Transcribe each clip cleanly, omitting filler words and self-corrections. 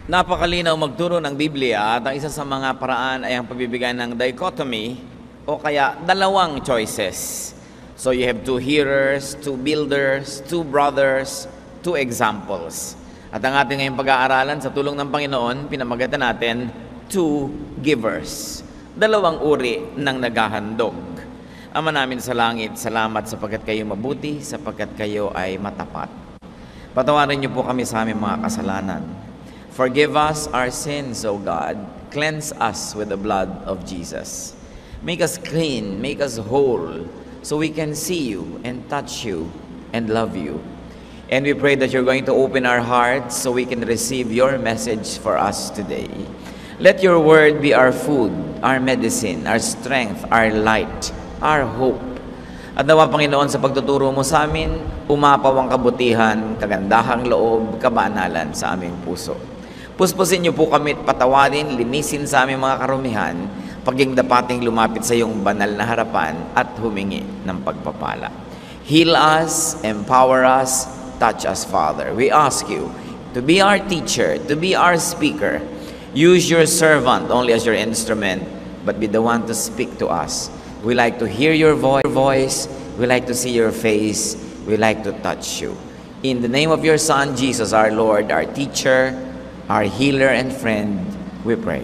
Napakalinaw magturo ng Biblia at ang isa sa mga paraan ay ang pagbibigay ng dichotomy o kaya dalawang choices. So you have two hearers, two builders, two brothers, two examples. At ang ating ngayong pag-aaralan sa tulong ng Panginoon, pinamagatan natin, two givers. Dalawang uri ng naghahandog. Ama namin sa langit, salamat sapagkat kayo mabuti, sapagkat kayo ay matapat. Patawarin niyo po kami sa aming mga kasalanan. Forgive us our sins, O God. Cleanse us with the blood of Jesus. Make us clean, make us whole, so we can see you and touch you and love you. And we pray that you're going to open our hearts so we can receive your message for us today. Let your word be our food, our medicine, our strength, our light, our hope. At nawa, Panginoon, sa pagtuturo mo sa amin, umapaw ang kabutihan, kagandahang loob, kabanalan sa aming puso. Puspusin niyo po kami at patawarin, linisin sa aming mga karumihan, paging dapating lumapit sa iyong banal na harapan at humingi ng pagpapala. Heal us, empower us, touch us, Father. We ask you to be our teacher, to be our speaker. Use your servant only as your instrument, but be the one to speak to us. We like to hear your voice. We like to see your face. We like to touch you. In the name of your Son, Jesus, our Lord, our teacher, our healer and friend, we pray.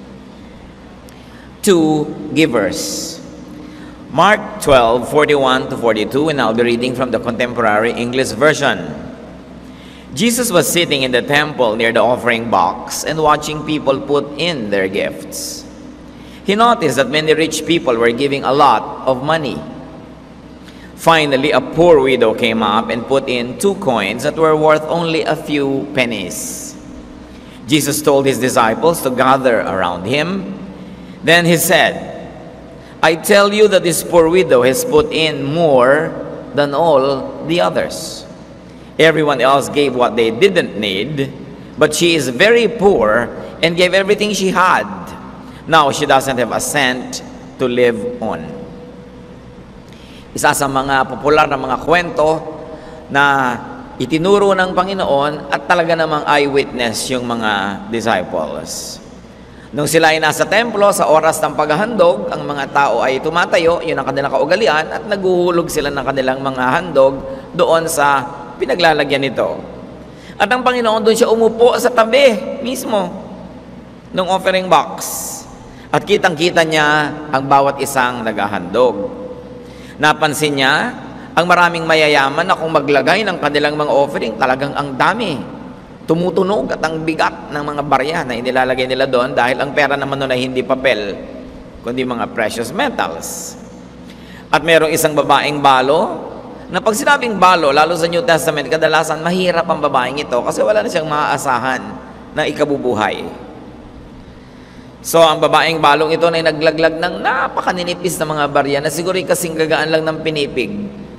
Two givers. Mark 12:41-42, and I'll be reading from the Contemporary English Version. Jesus was sitting in the temple near the offering box and watching people put in their gifts. He noticed that many rich people were giving a lot of money. Finally, a poor widow came up and put in 2 coins that were worth only a few pennies. Jesus told his disciples to gather around him. Then he said, I tell you that this poor widow has put in more than all the others. Everyone else gave what they didn't need, but she is very poor and gave everything she had. Now she doesn't have a cent to live on. Isa sa mga popular na mga kwento na itinuro ng Panginoon at talaga namang eyewitness yung mga disciples. Nung sila ay nasa templo sa oras ng paghahandog, ang mga tao ay tumatayo, yun ang kanilang kaugalian, at naguhulog sila ng kanilang mga handog doon sa pinaglalagyan nito. At ang Panginoon doon siya umupo sa tabi mismo ng offering box. At kitang-kita niya ang bawat isang naghahandog. Napansin niya ang maraming mayayaman na kung maglagay ng kanilang mga offering, talagang ang dami. Tumutunog at ang bigat ng mga barya na inilalagay nila doon dahil ang pera naman noon ay hindi papel, kundi mga precious metals. At mayroong isang babaeng balo, na pag sinabing balo, lalo sa New Testament, kadalasan mahirap ang babaeng ito kasi wala na siyang maaasahan na ikabubuhay. So, ang babaeng balong ito na naglaglag ng napakaninipis na mga barya na siguro kasing gagaan lang ng pinipig.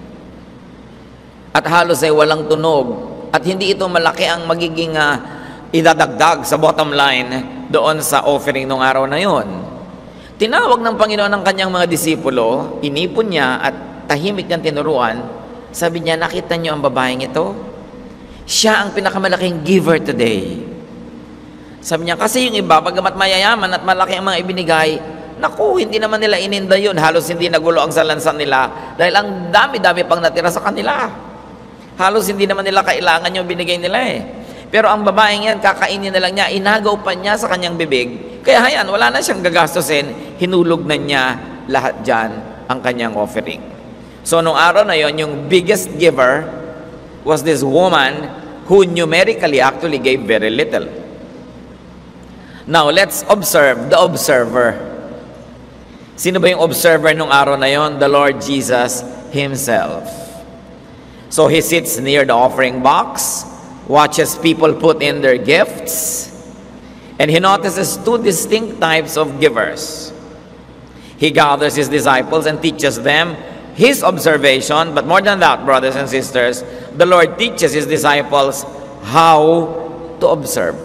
At halos ay walang tunog. At hindi ito malaki ang magiging idadagdag sa bottom line doon sa offering ng araw na yon. Tinawag ng Panginoon ang kanyang mga disipulo, inipon niya at tahimik niyang tinuruan. Sabi niya, nakita niyo ang babaeng ito? Siya ang pinakamalaking giver today. Sabi niya, kasi yung iba, bagamat mayayaman at malaki ang mga ibinigay, naku, hindi naman nila ininda yun. Halos hindi nagulo ang salansan nila dahil ang dami-dami pang natira sa kanila. Halos hindi naman nila kailangan yung binigay nila eh. Pero ang babaeng yan, kakainin na lang niya, inagaw pa niya sa kanyang bibig. Kaya hayan, wala na siyang gagastusin, hinulog na niya lahat dyan ang kanyang offering. So nung araw na yon, yung biggest giver was this woman who numerically actually gave very little. Now, let's observe the observer. Sino ba yung observer nung araw na yon? The Lord Jesus Himself. So he sits near the offering box, watches people put in their gifts, and he notices 2 distinct types of givers. He gathers his disciples and teaches them his observation, but more than that, brothers and sisters, the Lord teaches his disciples how to observe.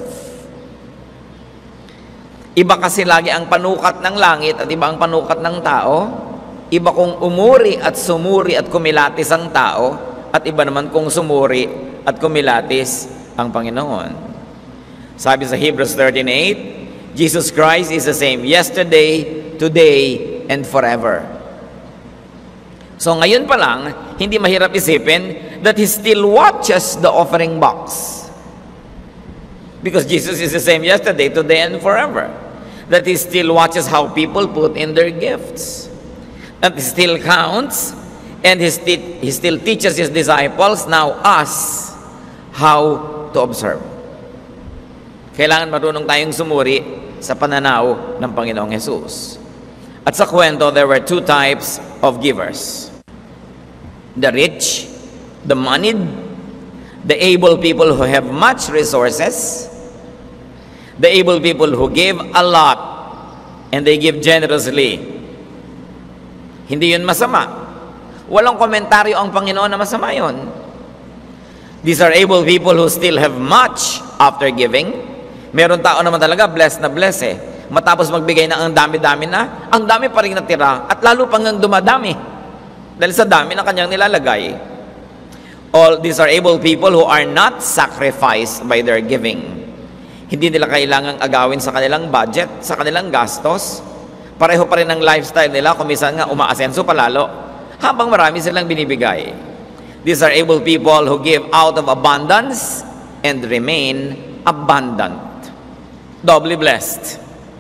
Iba kasi lagi ang panukat ng langit at iba ang panukat ng tao. Iba kung umuri at sumuri at kumilatis ang tao, at iba naman kung sumuri at kumilatis ang Panginoon. Sabi sa Hebrews 13:8, Jesus Christ is the same yesterday, today, and forever. So ngayon pa lang, hindi mahirap isipin that He still watches the offering box. Because Jesus is the same yesterday, today, and forever. That He still watches how people put in their gifts. That He still counts, and He still teaches His disciples, now us, how to observe. Kailangan marunong tayong sumuri sa pananaw ng Panginoong Jesus. At sa kwento, there were two types of givers. The rich, the moneyed, the able people who have much resources, the able people who give a lot, and they give generously. Hindi yun masama. Walang komentaryo ang Panginoon na masama yun. These are able people who still have much after giving. Meron tao naman talaga, blessed na blessed eh. Matapos magbigay na ang dami-dami na, ang dami pa rin natira, at lalo pang dumadami. Dahil sa dami na kanyang nilalagay. All these are able people who are not sacrificed by their giving. Hindi nila kailangang agawin sa kanilang budget, sa kanilang gastos. Pareho pa rin ang lifestyle nila, kung minsan nga umaasenso palalo, habang marami silang binibigay. These are able people who give out of abundance and remain abundant. Doubly blessed.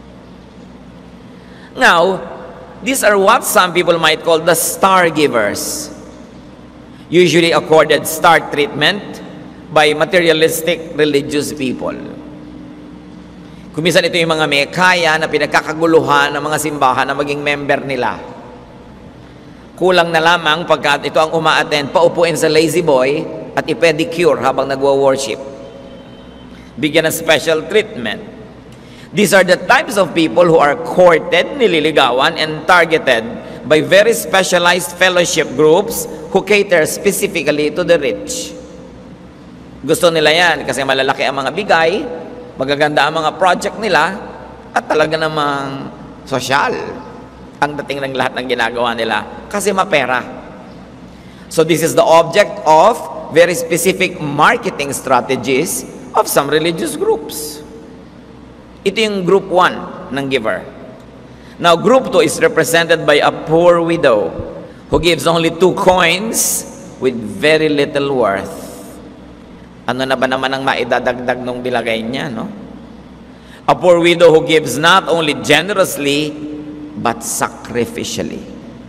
Now, these are what some people might call the star givers, usually accorded star treatment by materialistic religious people. Kumisan ito yung mga may kaya na pinagkakaguluhan ng mga simbahan na maging member nila. Kulang na lamang pagkat ito ang uma-attend, paupuin sa lazy boy at i-pedicure habang nagwo-worship. Bigyan ng special treatment. These are the types of people who are courted, nililigawan, and targeted by very specialized fellowship groups who cater specifically to the rich. Gusto nila yan kasi malalaki ang mga bigay, magaganda ang mga project nila, at talaga namang sosyal ang dating ng lahat ng ginagawa nila kasi mapera. So this is the object of very specific marketing strategies of some religious groups. Ito yung group 1 ng giver. Now, group 2 is represented by a poor widow who gives only 2 coins with very little worth. Ano na ba naman ang maidadagdag nung bilagay niya, no? A poor widow who gives not only generously, but sacrificially.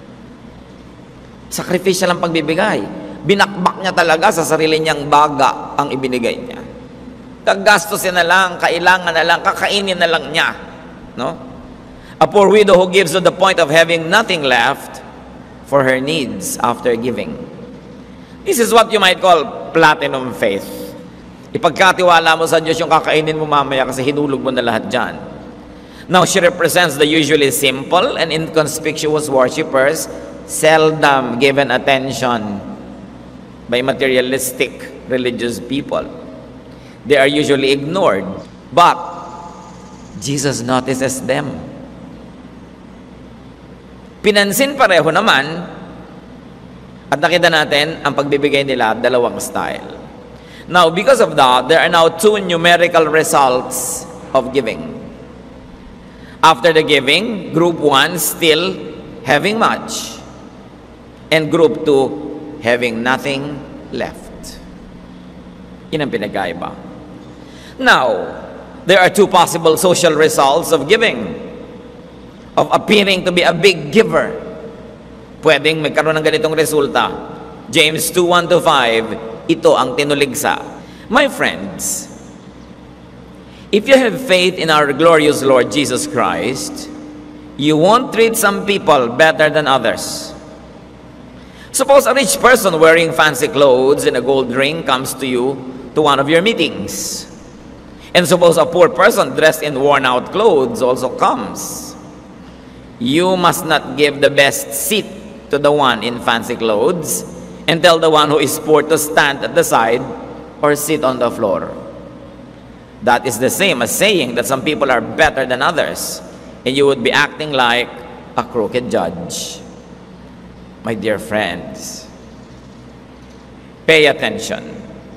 Sacrificial ang pagbibigay. Binakbak niya talaga sa sarili niyang baga ang ibinigay niya. Gagastusin na lang, kailangan na lang, kakainin na lang niya. No? A poor widow who gives to the point of having nothing left for her needs after giving. This is what you might call platinum faith. Ipagkatiwala mo sa Diyos yung kakainin mo mamaya kasi hinulog mo na lahat dyan. Now, she represents the usually simple and inconspicuous worshipers, seldom given attention by materialistic religious people. They are usually ignored, but Jesus notices them. Pinansin pareho naman, at nakita natin ang pagbibigay nila, dalawang style. Now, because of that, there are now 2 numerical results of giving. After the giving, group 1 still having much, and group 2 having nothing left. Yun ang pinagkaiba. Now, there are 2 possible social results of giving, of appearing to be a big giver. Pwedeng magkaroon ng ganitong resulta. James 2:1-5, ito ang tinuligsa. My friends, if you have faith in our glorious Lord Jesus Christ, you won't treat some people better than others. Suppose a rich person wearing fancy clothes and a gold ring comes to you to one of your meetings. And suppose a poor person dressed in worn-out clothes also comes. You must not give the best seat to the one in fancy clothes and tell the one who is poor to stand at the side or sit on the floor. That is the same as saying that some people are better than others, and you would be acting like a crooked judge. My dear friends, pay attention.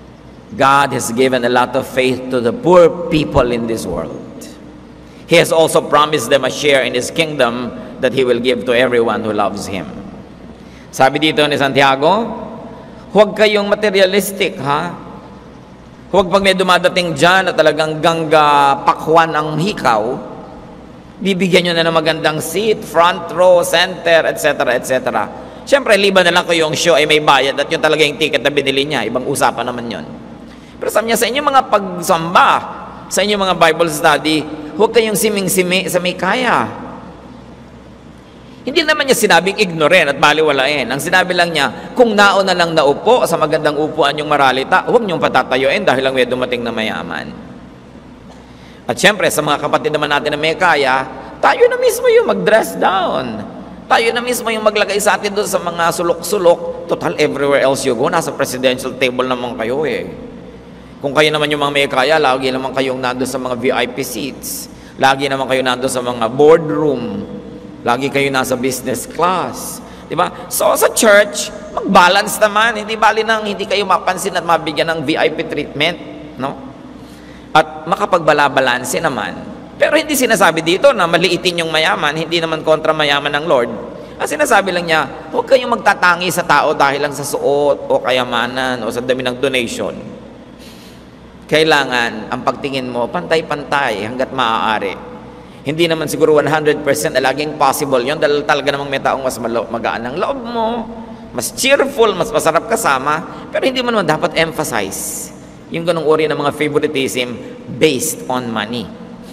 God has given a lot of faith to the poor people in this world. He has also promised them a share in His kingdom that He will give to everyone who loves Him. Sabi dito ni Santiago, huwag kayong materialistic, ha? Huwag pag may dumadating dyan na talagang gangga pakwan ang hikaw, bibigyan nyo na ng magandang seat, front row, center, etc., etc. Siyempre, liban na lang ko yung show ay may bayad at yun talaga yung ticket na binili niya. Ibang usapan naman yun. Pero sabi niya, sa inyong mga pagsamba, sa inyong mga Bible study, huwag kayong siming-simi sa may kaya. Hindi naman niya sinabing ignorin at baliwalain. Ang sinabi lang niya, kung nauna lang naupo sa magandang upuan yung maralita, huwag niyong patatayuin dahil lang may dumating na mayaman. At syempre, sa mga kapatid naman natin na may kaya, tayo na mismo yung mag-dress down. Tayo na mismo yung maglagay sa atin doon sa mga sulok-sulok. Total, everywhere else you go, nasa presidential table naman kayo eh. Kung kayo naman yung mga may kaya, lagi naman kayong nando sa mga VIP seats. Lagi naman kayo nando sa mga boardroom. Lagi kayo nasa business class. Diba? So sa church, mag-balance naman. Hindi bali nang hindi kayo mapansin at mabigyan ng VIP treatment. No? At makapagbalabalanse naman. Pero hindi sinasabi dito na maliitin yung mayaman. Hindi naman kontra mayaman ng Lord. Ang sinasabi lang niya, huwag kayong magtatangi sa tao dahil lang sa suot o kayamanan o sa dami ng donation. Kailangan ang pagtingin mo, pantay-pantay hanggat maaari. Hindi naman siguro 100% na laging possible yun dahil talaga namang may taong mas magaan ang loob mo, mas cheerful, mas masarap kasama, pero hindi mo naman dapat emphasize yung ganong uri ng mga favoritism based on money.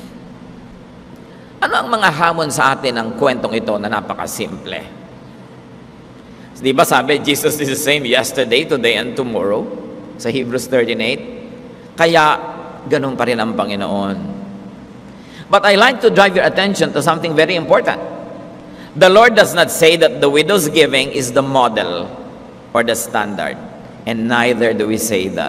Ano ang mga hamon sa atin ng kwentong ito na napakasimple? Di ba sabi, Jesus is the same yesterday, today, and tomorrow? Sa Hebrews 13:8. Kaya, ganun pa rin ang Panginoon. But I like to drive your attention to something very important. The Lord does not say that the widow's giving is the model or the standard. And neither do we say that.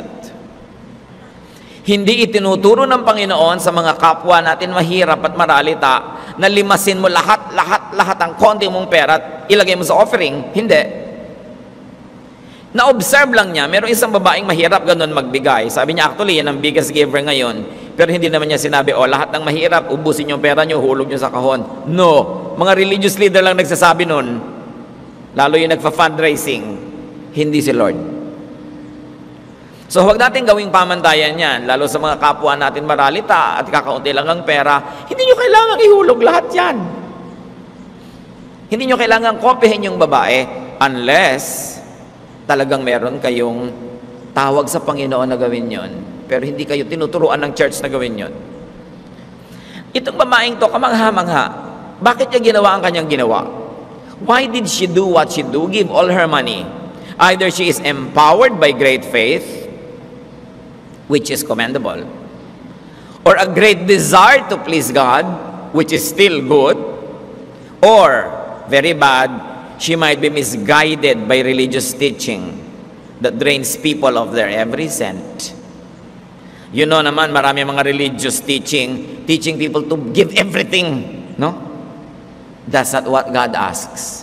Hindi itinuturo ng Panginoon sa mga kapwa natin mahirap at maralita na limasin mo lahat ang konti mong pera at ilagay mo sa offering. Hindi. Na-observe lang niya, merong isang babaeng mahirap ganun magbigay. Sabi niya, actually, yan ang biggest giver ngayon. Pero hindi naman niya sinabi, lahat ng mahirap, ubusin yung pera niyo, hulog niyo sa kahon. No. Mga religious leader lang nagsasabi nun. Lalo yung nagfa-fundraising. Hindi si Lord. So, huwag natin gawing pamantayan yan. Lalo sa mga kapwa natin maralita at kakaunti lang ang pera. Hindi niyo kailangan ihulog lahat yan. Hindi niyo kailangan kopyahin yung babae unless talagang meron kayong tawag sa Panginoon na gawin yon. Pero hindi kayo tinuturuan ng church na gawin yon. Itong babaeng to, kamangha-mangha. Bakit niya ginawa ang kanyang ginawa? Why did she do what she do? Give all her money. Either she is empowered by great faith, which is commendable, or a great desire to please God, which is still good, or, very bad, she might be misguided by religious teaching that drains people of their every cent. You know naman, marami mga religious teaching people to give everything, no? That's not what God asks.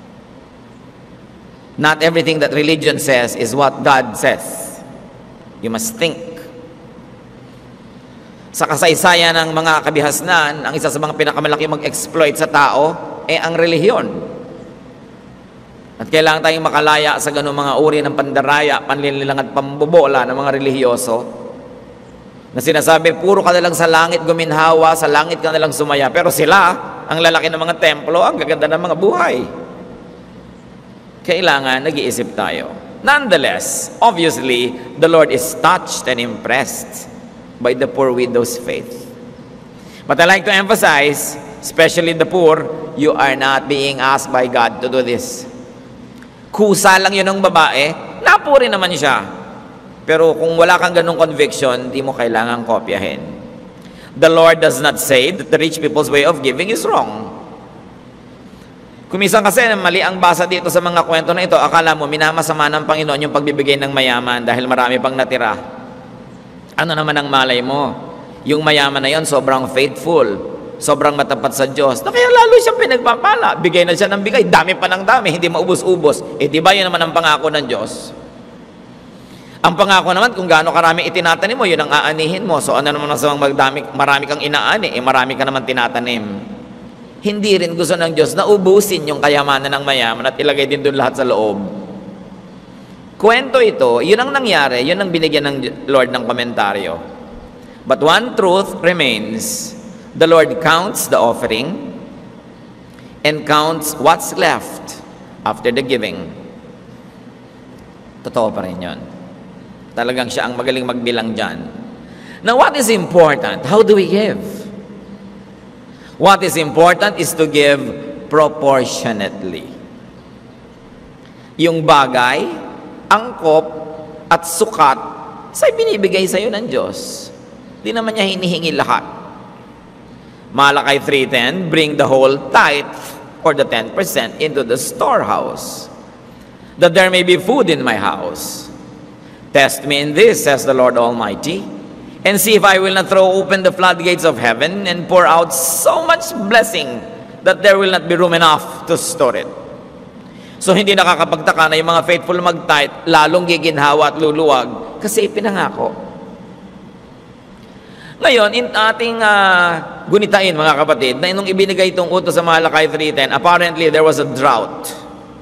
Not everything that religion says is what God says. You must think. Sa kasaysayan ng mga kabihasnan, ang isa sa mga pinakamalaki mag-exploit sa tao ang relihiyon. At kailangan tayong makalaya sa ganung mga uri ng pandaraya, panlililang at pambobola ng mga relihiyoso na sinasabi, puro ka na lang sa langit guminhawa, sa langit ka na lang sumaya. Pero sila, ang lalaki ng mga templo, ang gaganda ng mga buhay. Kailangan nag-iisip tayo. Nonetheless, obviously, the Lord is touched and impressed by the poor widow's faith. But I like to emphasize, especially the poor, you are not being asked by God to do this. Kusa lang yun ng babae, napuri naman siya. Pero kung wala kang ganung conviction, di mo kailangang kopyahin. The Lord does not say that the rich people's way of giving is wrong. Kumisan kasi mali ang basa dito sa mga kwento na ito, akala mo minamasama ng Panginoon yung pagbibigay ng mayaman dahil marami pang natira. Ano naman ang malay mo? Yung mayaman na yon sobrang faithful, sobrang matapat sa Diyos, na kaya lalo siyang pinagpapala. Bigay na siya ng bigay, dami pa ng dami, hindi maubos-ubos. Di ba yun naman ang pangako ng Diyos? Ang pangako naman, kung gaano karami itinatanim mo, yun ang aanihin mo. So ano naman sa marami kang inaani, marami ka naman tinatanim. Hindi rin gusto ng Diyos na ubusin yung kayamanan ng mayaman at ilagay din doon lahat sa loob. Kwento ito, yun ang nangyari, yun ang binigyan ng Lord ng komentaryo. But one truth remains, the Lord counts the offering and counts what's left after the giving. Totoo pa rin yun. Talagang siya ang magaling magbilang dyan. Now, what is important? How do we give? What is important is to give proportionately. Yung bagay, angkop, at sukat, sa'y binibigay sa'yo ng Diyos. Di naman niya hinihingi lahat. Malakay 3:10, bring the whole tithe, or the 10% into the storehouse, that there may be food in my house. Test me in this, says the Lord Almighty, and see if I will not throw open the floodgates of heaven and pour out so much blessing that there will not be room enough to store it. So hindi nakakapagtaka na yung mga faithful mag-tithe, lalong giginhawa at luluwag kasi pinangako. Ngayon, in ating gunitain mga kapatid, na nung ibinigay itong utos sa Malakay 3:10, apparently there was a drought.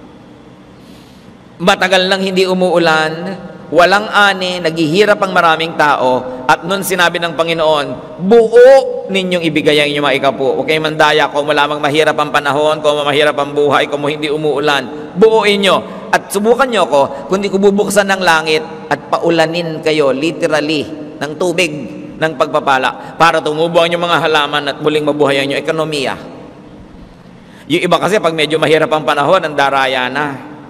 Matagal lang hindi umuulan, walang ani, naghihirap ang maraming tao, at nun sinabi ng Panginoon, buo ninyong ibigay ang inyong mga ikapu. Huwag kayong mandaya kung malamang mahirap ang panahon, kung mahirap ang buhay, kung hindi umuulan. Buuin nyo. At subukan nyo ko, kundi ko bubuksan ng langit at paulanin kayo, literally, ng tubig, ng pagpapala, para tumubo ang inyong mga halaman at muling mabuhay ang inyong ekonomiya. Yung iba kasi, pag medyo mahirap ang panahon, ang daraya na.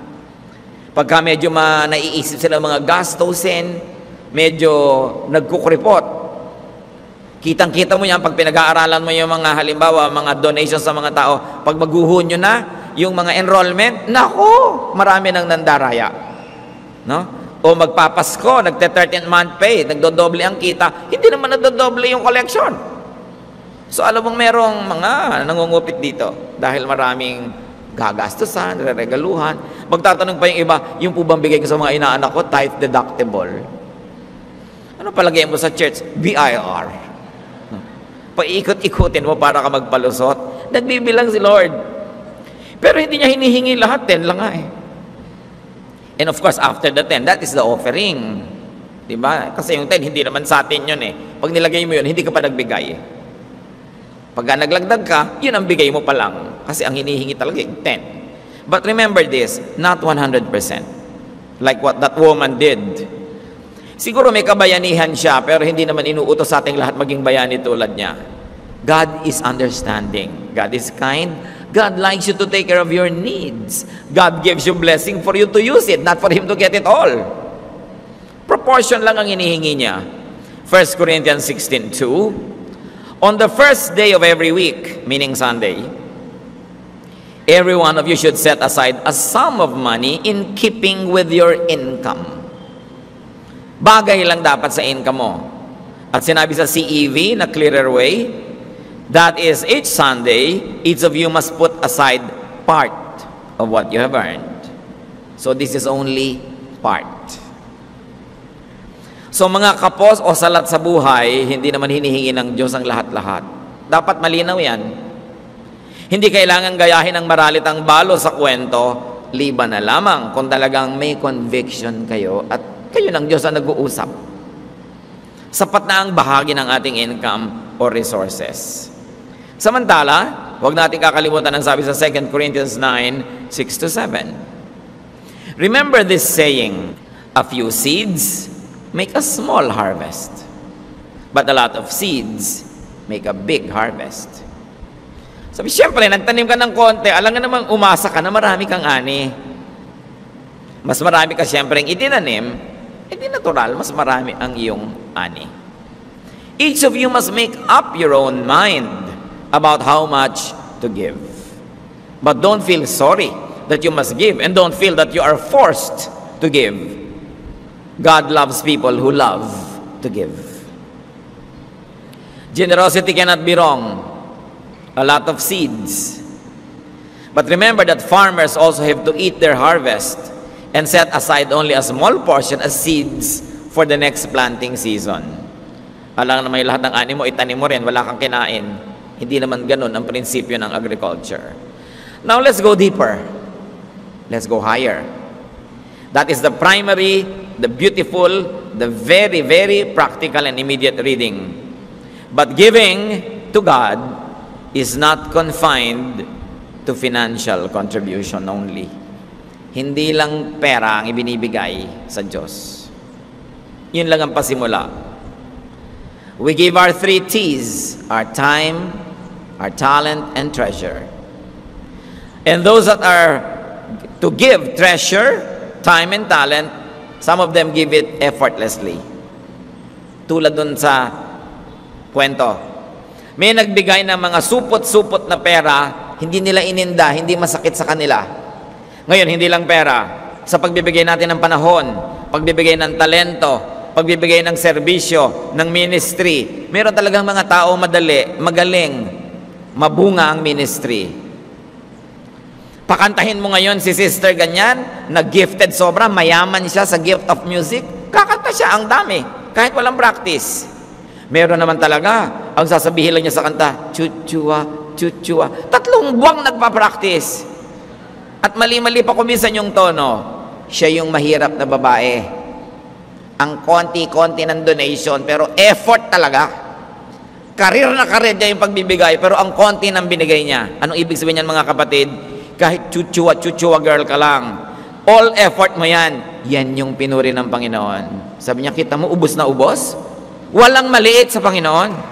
Pagka medyo naiisip sila mga gastusin, medyo nagkukripot. Kitang-kita mo yan pag pinag-aaralan mo yung mga halimbawa, mga donations sa mga tao. Pag maghuhon nyo na, yung mga enrollment, nako, marami nang nandaraya. No? O magpapasko, nagte-13th month pay, nagdodoble ang kita, hindi naman nagdodoble yung collection. So alam mong merong mga nangungupit dito dahil maraming gagastusan, reregaluhan. Magtatanong pa yung iba, yung po bang bigay ko sa mga inaanak ko, tithe deductible. Ano palagay mo sa church? BIR. Paikot-ikutin mo para ka magpalusot. Nagbibilang si Lord. Pero hindi niya hinihingi lahat, 10 lang nga eh. And of course, after the 10, that is the offering. Diba? Kasi yung 10, hindi naman sa atin yun eh. Pag nilagay mo yun, hindi ka pa nagbigay eh. Pagka naglagdag ka, yun ang bigay mo pa lang. Kasi ang hinihingi talaga yung 10. But remember this, not 100%. Like what that woman did. Siguro may kabayanihan siya, pero hindi naman inuutos sa ating lahat maging bayani tulad niya. God is understanding. God is kind. God likes you to take care of your needs. God gives you blessing for you to use it, not for Him to get it all. Proportion lang ang hinihingi niya. 1 Corinthians 16:2, on the first day of every week, meaning Sunday, every one of you should set aside a sum of money in keeping with your income. Bagay lang dapat sa income mo. At sinabi sa CEV na clearer way, that is, each Sunday, each of you must put aside part of what you have earned. So this is only part. So mga kapos o salat sa buhay, hindi naman hinihingi ng Diyos ang lahat-lahat. Dapat malinaw yan. Hindi kailangan gayahin ng maralitang balo sa kwento, liban na lamang kung talagang may conviction kayo at kayo ng Diyos ang nag-uusap. Sapat na ang bahagi ng ating income or resources. Samantala, huwag natin kakalimutan ang sabi sa 2 Corinthians 9:6-7. Remember this saying, a few seeds make a small harvest, but a lot of seeds make a big harvest. Sabi, siyempre, nagtanim ka ng konti, alam nga namang umasa ka na marami kang ani. Mas marami ka siyempre ang itinanim, hindi natural, mas marami ang iyong ani. Each of you must make up your own mind about how much to give. But don't feel sorry that you must give, and don't feel that you are forced to give. God loves people who love to give. Generosity cannot be wrong. A lot of seeds. But remember that farmers also have to eat their harvest. and set aside only a small portion as seeds for the next planting season. Alam na may lahat ng ani mo, itanim mo rin, wala kang kinain. Hindi naman ganun ang prinsipyo ng agriculture. Now let's go deeper. Let's go higher. That is the primary, the beautiful, the very, very practical and immediate reading. But giving to God is not confined to financial contribution only. Hindi lang pera ang ibinibigay sa Diyos. Yun lang ang pasimula. We give our 3 T's, our time, our talent, and treasure. And those that are to give treasure, time, and talent, some of them give it effortlessly. Tulad dun sa kwento. May nagbigay ng mga supot-supot na pera, hindi nila ininda, hindi masakit sa kanila. Ngayon, hindi lang pera. Sa pagbibigay natin ng panahon, pagbibigay ng talento, pagbibigay ng serbisyo, ng ministry, meron talagang mga tao magaling, mabunga ang ministry. Pakantahin mo ngayon si sister ganyan, na-gifted sobra, mayaman siya sa gift of music, kakanta siya, ang dami, kahit walang practice. Meron naman talaga, ang sasabihin lang niya sa kanta, chuchua, chuchua. 3 buwang nagpa-practice. At mali-mali pa kuminsan yung tono. Siya yung mahirap na babae. Ang konti-konti ng donation, pero effort talaga. Karir na karir niya yung pagbibigay, pero ang konti ng binigay niya. Anong ibig sabihin niyan mga kapatid? Kahit chuchua girl ka lang, all effort mo yan, yan yung pinuri ng Panginoon. Sabi niya, kita mo, ubos na ubos? Walang maliit sa Panginoon.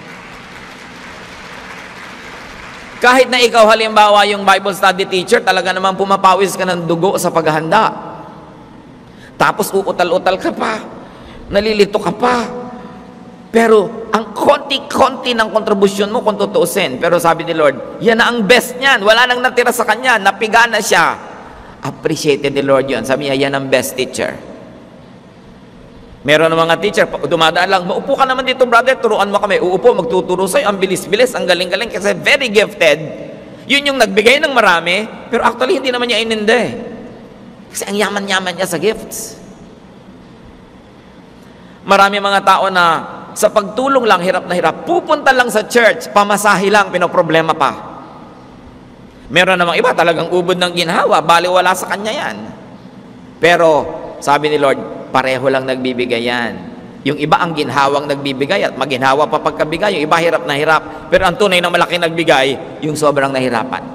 Kahit na ikaw halimbawa yung Bible study teacher, talaga naman pumapawis ka ng dugo sa paghahanda. Tapos uutal-utal ka pa, nalilito ka pa. Pero ang konti-konti ng kontribusyon mo kung tutuusin. Pero sabi ni Lord, yan na ang best niyan. Wala nang natira sa kanya, napiga na siya. Appreciated ni Lord yun. Sabi niya, yan ang best teacher. Meron ng mga teacher, dumadaan lang, maupo ka naman dito brother, turuan mo kami. Uupo, magtuturo sa'yo, ang bilis-bilis, ang galing-galing, kasi very gifted. Yun yung nagbigay ng marami, pero actually hindi naman niya ininde. Kasi ang yaman-yaman niya sa gifts. Marami mga tao na sa pagtulong lang, hirap na hirap, pupunta lang sa church, pamasahe lang, pinoproblema pa. Meron namang iba, talagang ubod ng ginhawa, baliwala sa kanya yan. Pero, sabi ni Lord, pareho lang nagbibigay yan. Yung iba ang ginhawang nagbibigay at maginhawa pa pagkabigay. Yung iba hirap na hirap. Pero ang tunay na malaki nagbigay, yung sobrang nahirapan.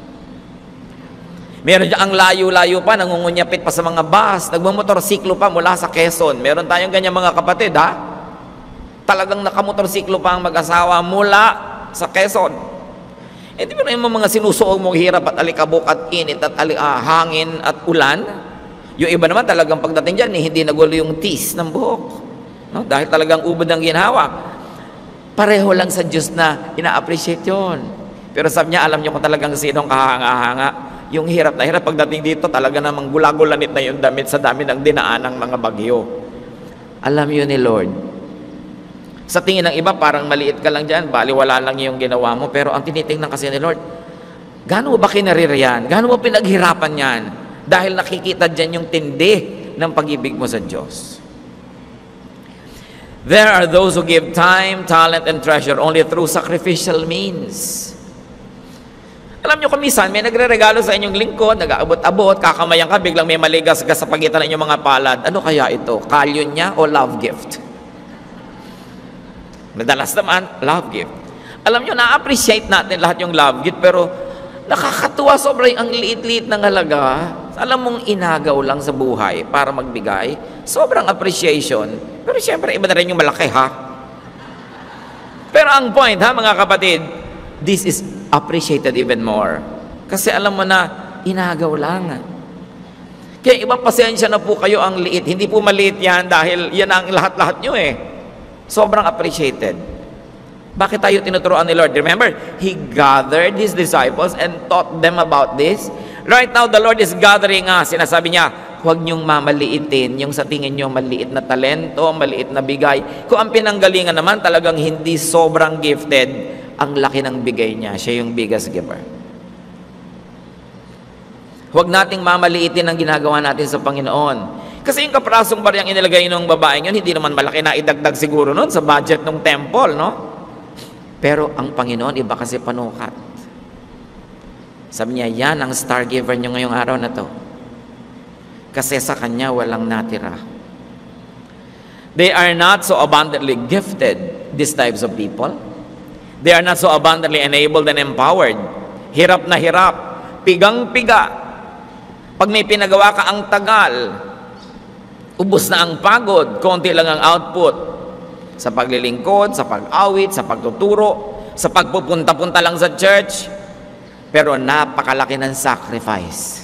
Meron dyan ang layo-layo pa, nangungunyapit pa sa mga bus, nagmamotorsiklo pa mula sa Quezon. Meron tayong ganyan mga kapatid, ha? Talagang nakamotorsiklo pa ang mag-asawa mula sa Quezon. Eh, di ba na yung mga sinusuog mong hirap at alikabok at init at hangin at ulan? Yung iba naman talagang pagdating dyan, hindi nagulo yung tis ng buhok. No? Dahil talagang ubod ng ginhawa. Pareho lang sa Diyos na ina-appreciate yun. Pero sabi niya, alam niyo kung talagang sinong kahanga-hanga. Yung hirap na hirap, pagdating dito, talaga namang gulagulanit na yung damit sa dami ng dinaan ng mga bagyo. Alam yun ni Lord. Sa tingin ng iba, parang maliit ka lang dyan, baliwala lang yung ginawa mo. Pero ang tinitingnan kasi ni Lord, gaano ba kinaririyan? Gaano ba pinaghirapan yan? Dahil nakikita dyan yung tindi ng pag-ibig mo sa Diyos. There are those who give time, talent, and treasure only through sacrificial means. Alam nyo, kumisan, may nagre-regalo sa inyong lingkod, nag-aabot-abot, kakamayan ka, biglang may maligas-gas sa pagitan ng inyong mga palad. Ano kaya ito? Kalyo niya o love gift? Madalas naman, love gift. Alam nyo, na-appreciate natin lahat yung love gift, pero nakakatuwa sobrang ang liit-liit ng halaga. Alam mong inagaw lang sa buhay para magbigay. Sobrang appreciation. Pero siyempre, iba na rin yung malaki, ha? Pero ang point, ha, mga kapatid, this is appreciated even more. Kasi alam mo na, inagaw lang. Kaya iba pasensya na po kayo ang liit. Hindi po maliit yan dahil yan ang lahat-lahat nyo eh. Sobrang appreciated. Bakit tayo tinuturuan ni Lord? Remember, He gathered His disciples and taught them about this. Right now, the Lord is gathering us. Sinasabi niya, huwag niyong mamaliitin yung sa tingin niyo maliit na talento, maliit na bigay. Kung ang pinanggalingan naman talagang hindi sobrang gifted, ang laki ng bigay niya. Siya yung biggest giver. Huwag nating mamaliitin ang ginagawa natin sa Panginoon. Kasi yung kaprasong bariyang inilagay ng babaeng yun, hindi naman malaki na idagdag siguro nun sa budget ng temple, no? Pero ang Panginoon, iba kasi panukat. Sabi niya, yan ang star giver niyo ngayong araw na to. Kasi sa Kanya walang natira. They are not so abundantly gifted, these types of people. They are not so abundantly enabled and empowered. Hirap na hirap, pigang-piga. Pag may pinagawa ka ang tagal, ubos na ang pagod, konti lang ang output. Sa paglilingkod, sa pag-awit, sa pagtuturo, sa pagpupunta-punta lang sa church. Pero napakalaki ng sacrifice.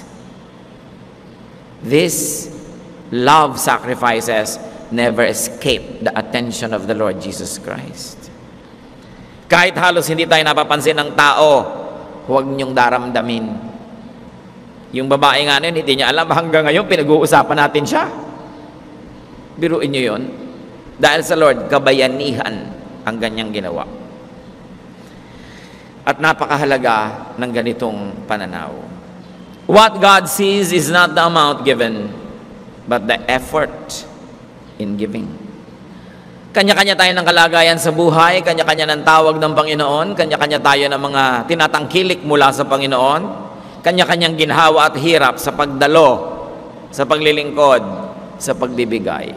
These love sacrifices never escape the attention of the Lord Jesus Christ. Kahit halos hindi tayo napapansin ng tao, huwag niyong daramdamin. Yung babae nga nun, hindi niya alam, hanggang ngayon pinag-uusapan natin siya. Biruin niyo yun. Dahil sa Lord, kabayanihan ang ganyang ginawa. At napakahalaga ng ganitong pananaw. What God sees is not the amount given, but the effort in giving. Kanya-kanya tayo ng kalagayan sa buhay, kanya-kanya ng tawag ng Panginoon, kanya-kanya tayo ng mga tinatangkilik mula sa Panginoon, kanya-kanyang ginhawa at hirap sa pagdalo, sa paglilingkod, sa pagbibigay.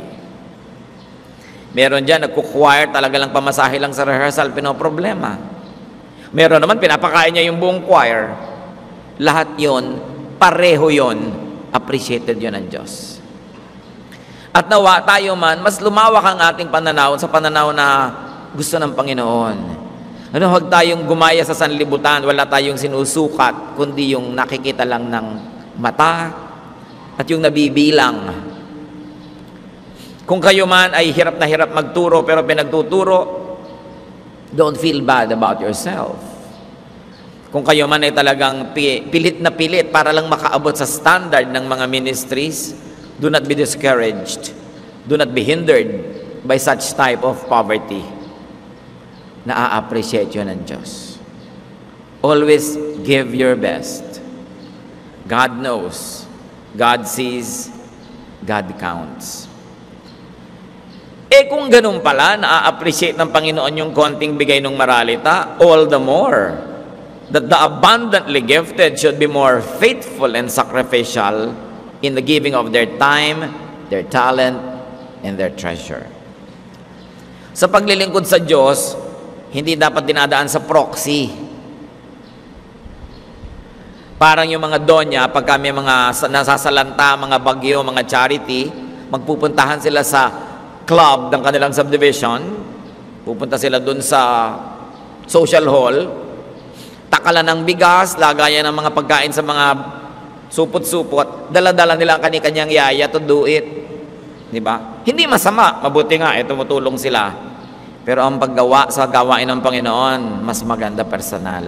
Meron dyan, nagkukwire, talaga lang pamasahe lang sa rehearsal, pinoproblema. Meron naman, pinapakain niya yung buong choir. Lahat yon, pareho yon, appreciated yon ng Diyos. At nawa tayo man, mas lumawak ang ating pananaw sa pananaw na gusto ng Panginoon. Huwag tayong gumaya sa sanlibutan, wala tayong sinusukat, kundi yung nakikita lang ng mata at yung nabibilang. Kung kayo man ay hirap na hirap magturo pero pinagtuturo, don't feel bad about yourself. Kung kayo man ay talagang pilit na pilit para lang makaabot sa standard ng mga ministries, do not be discouraged. Do not be hindered by such type of poverty. Na-appreciate yun ng Diyos. Always give your best. God knows. God sees. God counts. Kung ganun pala, na-appreciate ng Panginoon yung konting bigay ng maralita, all the more that the abundantly gifted should be more faithful and sacrificial in the giving of their time, their talent, and their treasure. Sa paglilingkod sa Diyos, hindi dapat dinadaan sa proxy. Parang yung mga donya, pagka may mga nasasalanta, mga bagyo, mga charity, magpupuntahan sila sa club ng kanilang subdivision, pupunta sila dun sa social hall, takalan ng bigas, lagayan ng mga pagkain sa mga supot-supot, dala-dala nila ang kani-kanyang yaya to do it. Diba? Hindi masama, mabuti nga, tumutulong sila. Pero ang paggawa sa gawain ng Panginoon, mas maganda personal.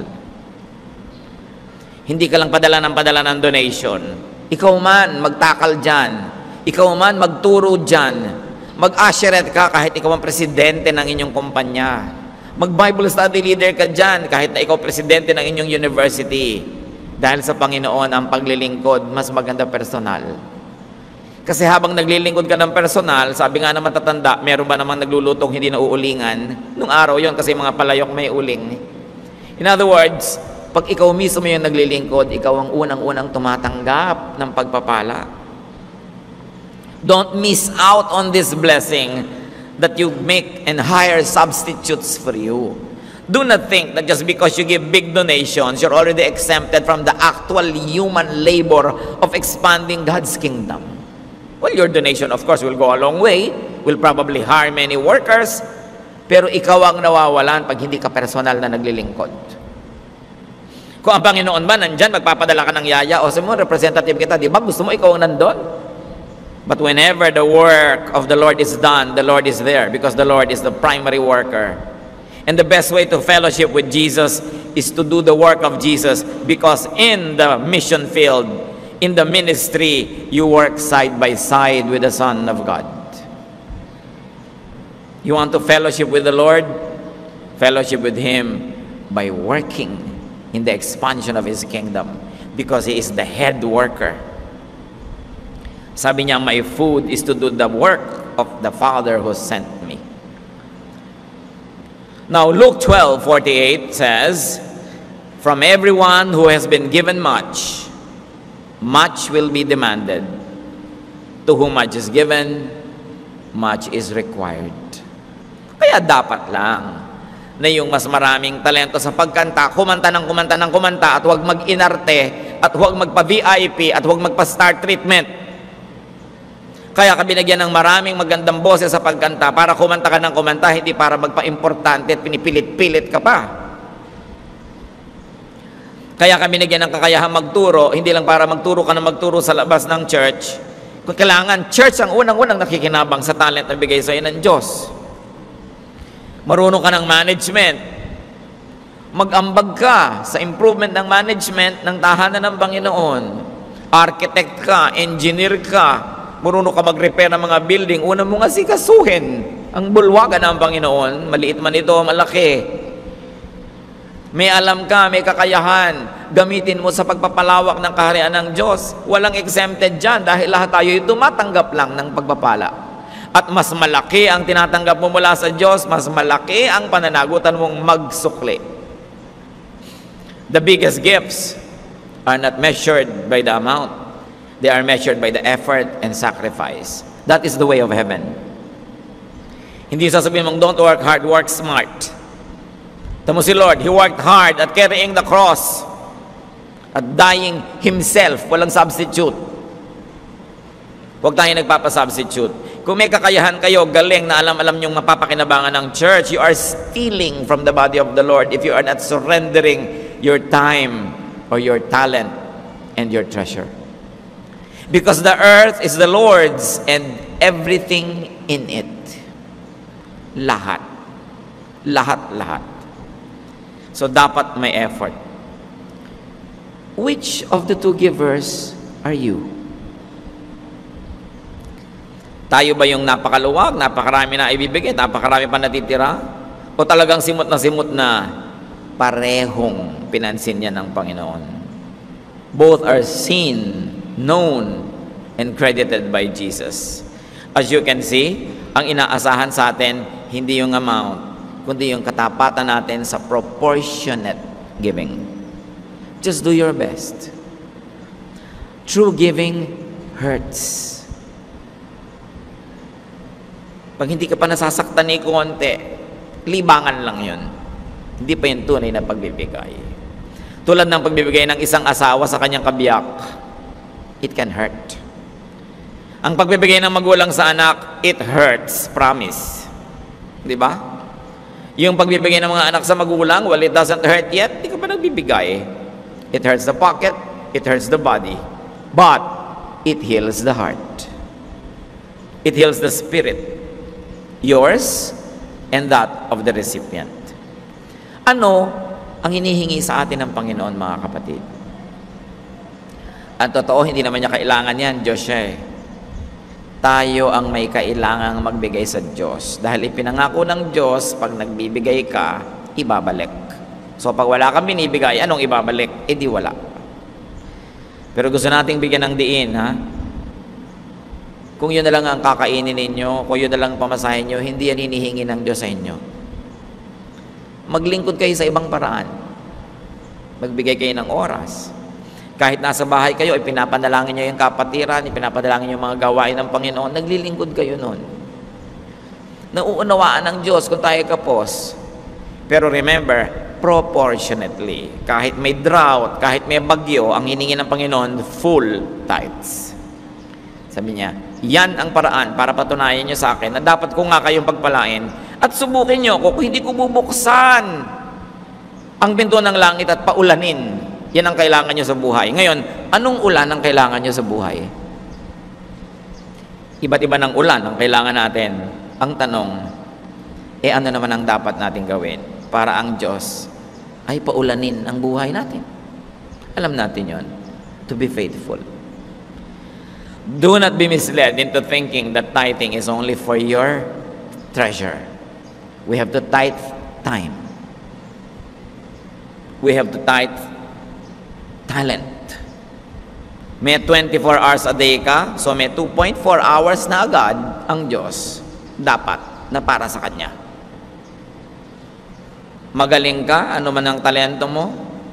Hindi ka lang padala ng donation. Ikaw man, magtakal dyan. Ikaw man, magturo dyan. Mag-usherette ka kahit ikaw ang presidente ng inyong kumpanya. Mag-Bible study leader ka dyan kahit na ikaw presidente ng inyong university. Dahil sa Panginoon, ang paglilingkod, mas maganda personal. Kasi habang naglilingkod ka ng personal, sabi nga na matatanda, meron ba namang naglulutong hindi na uulingan? Nung araw yon kasi mga palayok may uling. In other words, pag ikaw mismo yung naglilingkod, ikaw ang unang-unang tumatanggap ng pagpapala. Don't miss out on this blessing that you make and hire substitutes for you. Do not think that just because you give big donations, you're already exempted from the actual human labor of expanding God's kingdom. Well, your donation, of course, will go a long way. Will probably hire many workers. Pero ikaw ang nawawalan pag hindi ka personal na naglilingkod. Kung ang Panginoon ba nandyan, magpapadala ka ng yaya, o sabi mo, representative kita, di ba? Gusto mo ikaw ang nandun? But whenever the work of the Lord is done, the Lord is there because the Lord is the primary worker. And the best way to fellowship with Jesus is to do the work of Jesus because in the mission field, in the ministry, you work side by side with the Son of God. You want to fellowship with the Lord? Fellowship with Him by working in the expansion of His kingdom. because He is the head worker. Sabi niya, my food is to do the work of the Father who sent me. Now, Luke 12:48 says, from everyone who has been given much, much will be demanded. To whom much is given, much is required. Kaya dapat lang na yung mas maraming talento sa pagkanta, kumanta ng kumanta ng kumanta, at huwag mag-inarte, at huwag magpa-VIP, at huwag magpa-star treatment. Kaya ka binigyan ng maraming magandang boses sa pagkanta para kumanta ka ng kumanta, hindi para magpa-importante at pinipilit-pilit ka pa. Kaya ka binigyan ng kakayahan magturo, hindi lang para magturo ka na magturo sa labas ng church. Kung kailangan, church ang unang-unang nakikinabang sa talent na bigay sa iyo ng Diyos. Marunong ka ng management. Mag-ambag ka sa improvement ng management ng tahanan ng Panginoon. Architect ka, engineer ka, marunong ka mag-repair ng mga building, una mo nga sikasuhin ang bulwagan ng Panginoon, maliit man ito, malaki. May alam ka, may kakayahan, gamitin mo sa pagpapalawak ng kaharian ng Diyos. Walang exempted dyan dahil lahat tayo ay tumatanggap lang ng pagpapala. At mas malaki ang tinatanggap mo mula sa Diyos, mas malaki ang pananagutan mong magsukli. The biggest gifts are not measured by the amount. They are measured by the effort and sacrifice. That is the way of heaven. Hindi sasabihin mong, don't work hard, work smart. Tamo si Lord, He worked hard at carrying the cross, at dying Himself, walang substitute. Huwag tayo nagpapasubstitute. Kung may kakayahan kayo, galing na alam niyong mapapakinabangan ng church, you are stealing from the body of the Lord if you are not surrendering your time or your talent and your treasure. Because the earth is the Lord's and everything in it. Lahat. Lahat. So dapat may effort. Which of the two givers are you? Tayo ba yung napakaluwag, napakarami na ibibigay, napakarami pa natitira? O talagang simot na parehong pinansin niya ng Panginoon? Both are seen, known, and credited by Jesus. As you can see, ang inaasahan sa atin, hindi yung amount, kundi yung katapatan natin sa proportionate giving. Just do your best. True giving hurts. Pag hindi ka pa nasasaktan ni konti, libangan lang yun. Hindi pa yung tunay na pagbibigay. Tulad ng pagbibigay ng isang asawa sa kanyang kabiyak, it can hurt. Ang pagbibigay ng magulang sa anak, it hurts, promise. Di ba? Yung pagbibigay ng mga anak sa magulang, well, it doesn't hurt yet, di ka pa nagbibigay. It hurts the pocket, it hurts the body, but it heals the heart. It heals the spirit, yours and that of the recipient. Ano ang hinihingi sa atin ng Panginoon, mga kapatid? Ang totoo, hindi naman niya kailangan yan, Diyos siya eh. Tayo ang may kailangang magbigay sa Diyos. Dahil ipinangako ng Diyos, pag nagbibigay ka, ibabalik. So pag wala kang binibigay, anong ibabalik? Eh di wala. Pero gusto nating bigyan ng diin, ha? Kung yun na lang ang kakainin ninyo, kung yun na lang pamasahin nyo, hindi yan hinihingi ng Diyos sa inyo. Maglingkod kayo sa ibang paraan. Magbigay kayo ng oras. Kahit nasa bahay kayo, ipinapanalangin nyo yung kapatiran, ipinapanalangin nyo yung mga gawain ng Panginoon, naglilingkod kayo nun. Nauunawaan ng Diyos kung tayo kapos. Pero remember, proportionately. Kahit may drought, kahit may bagyo, ang hiningi ng Panginoon, full tithes. Sabi niya, yan ang paraan para patunayan nyo sa akin na dapat ko nga kayong pagpalain at subukin nyo kung hindi ko bubuksan ang pinto ng langit at paulanin. Yan ang kailangan nyo sa buhay. Ngayon, anong ulan ang kailangan nyo sa buhay? Iba't iba ng ulan ang kailangan natin. Ang tanong, ano naman ang dapat natin gawin para ang Diyos ay paulanin ang buhay natin? Alam natin yon. To be faithful. Do not be misled into thinking that tithing is only for your treasure. We have to tithe time. We have to tithe talent. May 24 hours a day ka, so may 2.4 hours na agad ang Diyos dapat na para sa Kanya. Magaling ka, ano man ang talento mo,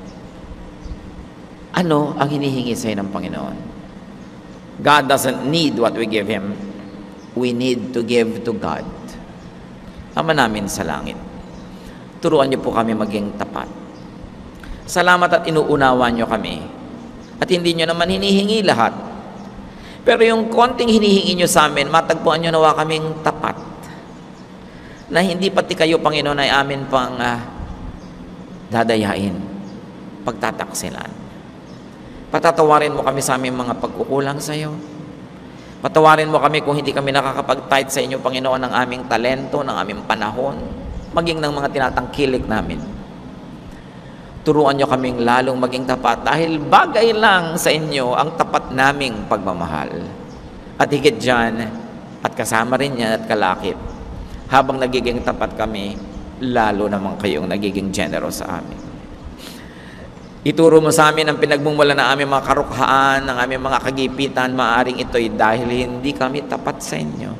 ano ang hinihingi sa'yo ng Panginoon? God doesn't need what we give Him. We need to give to God. Ama namin sa langit, turuan niyo po kami maging tapat. Salamat at inuunawa niyo kami. At hindi niyo naman hinihingi lahat. Pero yung konting hinihingi niyo sa amin, matagpuan niyo nawa kaming tapat. Na hindi pati kayo, Panginoon, ay amin pang dadayain, pagtataksilan. Patatawarin mo kami sa aming mga pagkukulang sa iyo. Patawarin mo kami kung hindi kami nakakapag-tithe sa inyo, Panginoon, ng aming talento, ng aming panahon, maging ng mga tinatangkilik namin. Turuan niyo kaming lalong maging tapat dahil bagay lang sa inyo ang tapat naming pagmamahal. At higit dyan, at kasama rin yan at kalakip, habang nagiging tapat kami, lalo naman kayong nagiging generous sa amin. Ituro mo sa amin ang pinagmumula ng aming mga karukhaan, ng aming mga kagipitan, maaring ito'y dahil hindi kami tapat sa inyo.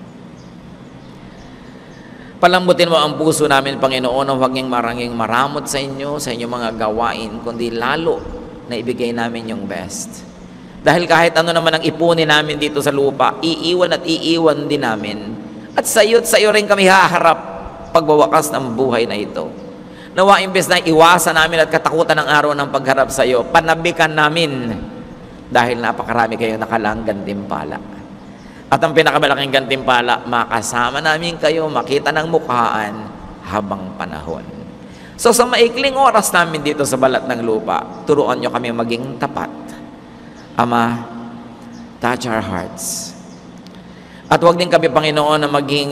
Palambutin mo ang puso namin, Panginoon, ang huwag niyang maranging maramot sa inyo, sa inyong mga gawain, kundi lalo na ibigay namin yung best. Dahil kahit ano naman ang ipunin namin dito sa lupa, iiwan at iiwan din namin. At sa iyo rin kami haharap pagwawakas ng buhay na ito. Nawa imbes na iwasan namin at katakutan ng araw ng pagharap sa iyo, panabikan namin dahil napakarami kayong nakalang gantimpala. At ang pinakamalaking gantimpala, makasama namin kayo, makita ng mukhaan habang panahon. So sa maikling oras namin dito sa balat ng lupa, turuan niyo kami maging tapat. Ama, touch our hearts. At huwag din kami, Panginoon, na maging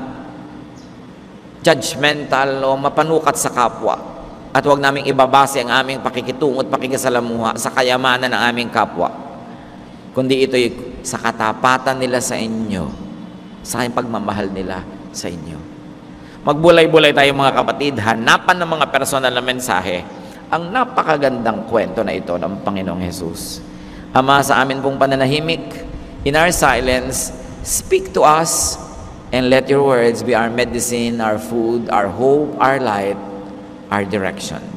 judgmental o mapanukat sa kapwa. At huwag naming ibabase ang aming pakikitungo at pakikisalamuha sa kayamanan ng aming kapwa. Kundi ito'y sa katapatan nila sa inyo, sa pagmamahal nila sa inyo. Magbulay-bulay tayo mga kapatid, hanapan ng mga personal na mensahe ang napakagandang kwento na ito ng Panginoong Jesus. Ama, sa amin pong pananahimik, in our silence, speak to us and let your words be our medicine, our food, our hope, our light, our direction.